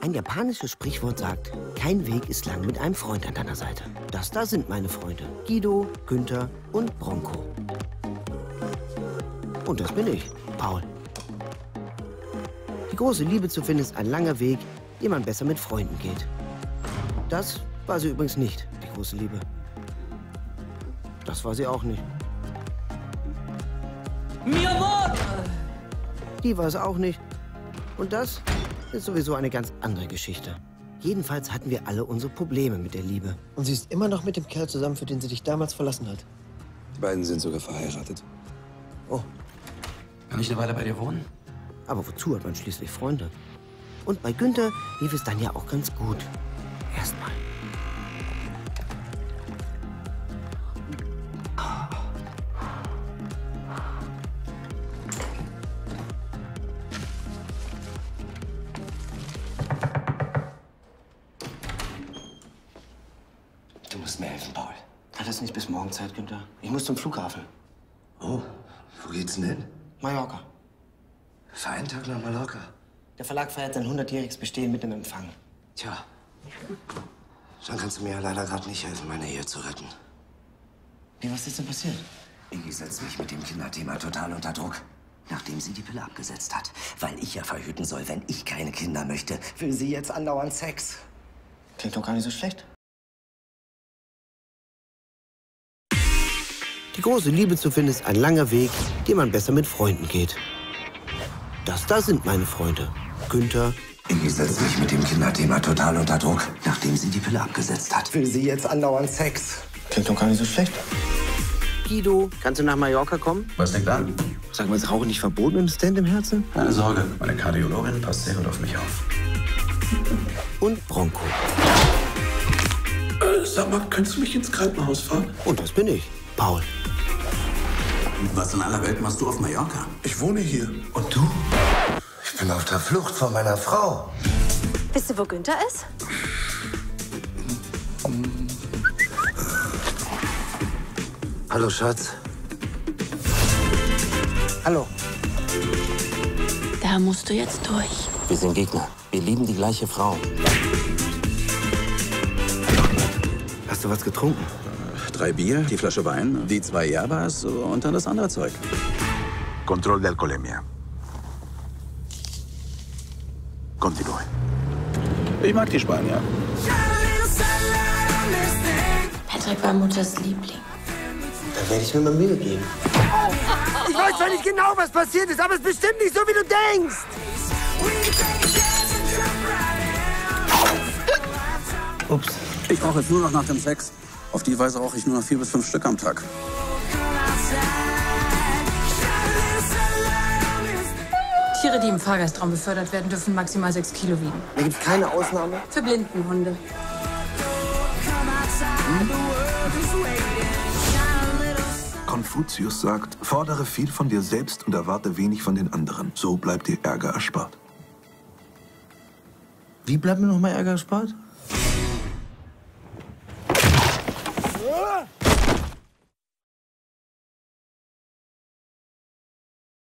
Ein japanisches Sprichwort sagt, kein Weg ist lang mit einem Freund an deiner Seite. Das da sind meine Freunde. Guido, Günther und Bronco. Und das bin ich, Paul. Die große Liebe zu finden ist ein langer Weg, den man besser mit Freunden geht. Das war sie übrigens nicht, die große Liebe. Das war sie auch nicht. Mi amor! Die war es auch nicht. Und das ist sowieso eine ganz andere Geschichte. Jedenfalls hatten wir alle unsere Probleme mit der Liebe. Und sie ist immer noch mit dem Kerl zusammen, für den sie dich damals verlassen hat. Die beiden sind sogar verheiratet. Oh, Kann ich eine Weile bei dir wohnen? aber wozu hat man schließlich Freunde? Und bei Günther lief es dann ja auch ganz gut. Erstmal. Du musst mir helfen, Paul. Hat das nicht bis morgen Zeit, Günther? Ich muss zum Flughafen. Oh, wo geht's denn hin? Mallorca. Für einen Tag nach Mallorca. Der Verlag feiert sein 100-jähriges Bestehen mit einem Empfang. Tja, dann kannst du mir ja leider gerade nicht helfen, meine Ehe zu retten. Wie, was ist denn passiert? Iggy setzt mich mit dem Kinderthema total unter Druck. Nachdem sie die Pille abgesetzt hat. Weil ich ja verhüten soll, wenn ich keine Kinder möchte, will sie jetzt andauernd Sex. Klingt doch gar nicht so schlecht. Die große Liebe zu finden ist ein langer Weg, den man besser mit Freunden geht. Das da sind meine Freunde. Günther, Iggy setzt mich mit dem Kinderthema total unter Druck. Nachdem sie die Pille abgesetzt hat, will sie jetzt andauernd Sex. klingt doch gar nicht so schlecht. Guido, kannst du nach Mallorca kommen? Was liegt an? Sag mal, ist Rauchen nicht verboten mit dem Stand im Herzen? Keine Sorge, meine Kardiologin passt sehr gut auf mich auf. Und Bronco. Sag mal, könntest du mich ins Krankenhaus fahren? Und das bin ich, Paul. Was in aller Welt machst du auf Mallorca? Ich wohne hier. Und du? Ich bin auf der Flucht von meiner Frau. Wisst ihr, wo Günther ist? Hallo, Schatz. Hallo. Da musst du jetzt durch. Wir sind Gegner. Wir lieben die gleiche Frau. Hast du was getrunken? 3 Bier, die Flasche Wein, die 2 Yerbas und dann das andere Zeug. Control de alcoholemia. Continúe. Ich mag die Spanier. Patrick war Mutters Liebling. Dann werde ich mir mal Mühe geben. Ich weiß zwar nicht genau, was passiert ist, aber es ist bestimmt nicht so, wie du denkst. Ups. Ich rauche jetzt nur noch nach dem Sex. Auf die Weise rauche ich nur noch 4 bis 5 Stück am Tag. Tiere, die im Fahrgastraum befördert werden, dürfen maximal 6 Kilo wiegen. Da gibt's keine Ausnahme. Für Blindenhunde. Konfuzius sagt, fordere viel von dir selbst und erwarte wenig von den anderen. So bleibt dir Ärger erspart. Wie bleibt mir noch mal Ärger erspart?